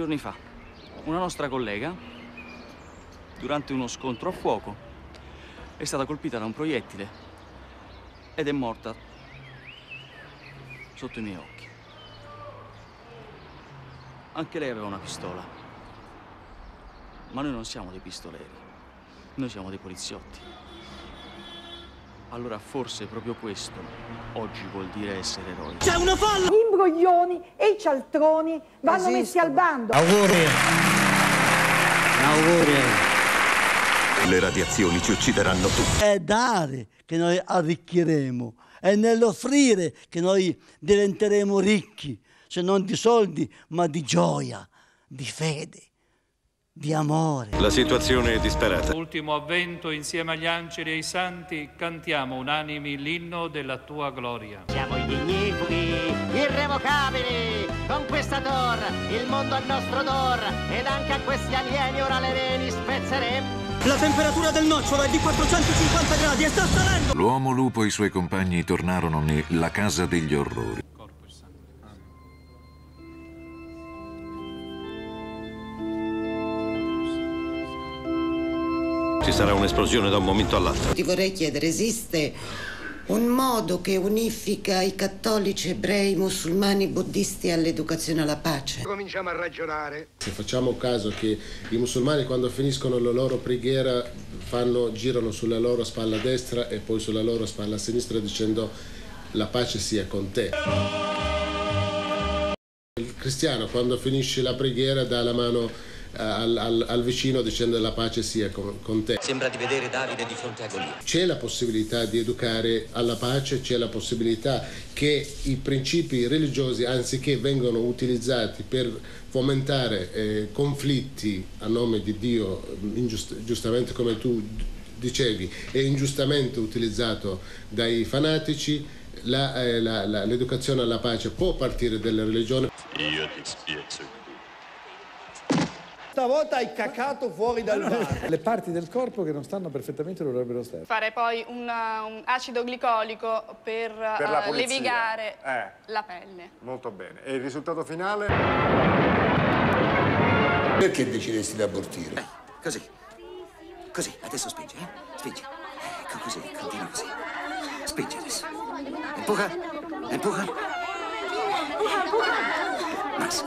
giorni fa, una nostra collega, durante uno scontro a fuoco, è stata colpita da un proiettile ed è morta sotto i miei occhi. Anche lei aveva una pistola, ma noi non siamo dei pistoleri, noi siamo dei poliziotti. Allora forse proprio questo oggi vuol dire essere eroi. C'è una folla! Gli imbroglioni e i cialtroni vanno messi al bando. Auguri! Auguri! Le radiazioni ci uccideranno tutti. È dare che noi arricchiremo, è nell'offrire che noi diventeremo ricchi, se non di soldi, ma di gioia, di fede, di amore. La situazione è disperata. Ultimo avvento, insieme agli angeli e ai santi, cantiamo unanimi l'inno della tua gloria. Siamo gli ignifughi, irrevocabili, conquistator, il mondo è nostro odor, ed anche a questi alieni ora le reni spezzeremo. La temperatura del nocciolo è di 450 gradi e sta salendo! L'uomo lupo e i suoi compagni tornarono nella casa degli orrori. Ci sarà un'esplosione da un momento all'altro. Ti vorrei chiedere, esiste un modo che unifica i cattolici, ebrei, musulmani, buddisti all'educazione alla pace? Cominciamo a ragionare. Se facciamo caso che i musulmani quando finiscono la loro preghiera girano sulla loro spalla destra e poi sulla loro spalla sinistra dicendo la pace sia con te. Il cristiano quando finisce la preghiera dà la mano al vicino dicendo la pace sia con te. Sembra di vedere Davide di fronte a Golia. C'è la possibilità di educare alla pace, c'è la possibilità che i principi religiosi, anziché vengano utilizzati per fomentare conflitti a nome di Dio, giustamente come tu dicevi, è ingiustamente utilizzato dai fanatici, l'educazione alla pace può partire dalla religione. Io ti spiego. Stavolta hai cacato fuori dal bar. Le parti del corpo che non stanno perfettamente dovrebbero stare. Fare poi un acido glicolico per levigare la pelle. Molto bene. E il risultato finale? Perché decidesti di abortire? Così. Così, adesso spingi, Spingi. Ecco così, continua così. Spingi adesso. Empuja. Empuja. Más.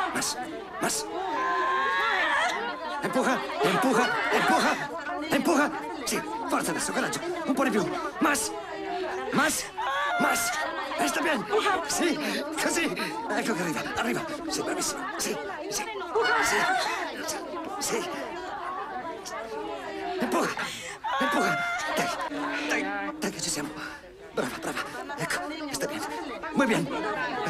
Empuja. Sì, forza adesso, coraggio. Un po' di più. Más. Sta bene. Sì, così. Ecco che arriva. Sei bravissimo. Sì. Empuja. Dai che ci siamo. Brava. Ecco, sta bene. Muy bien.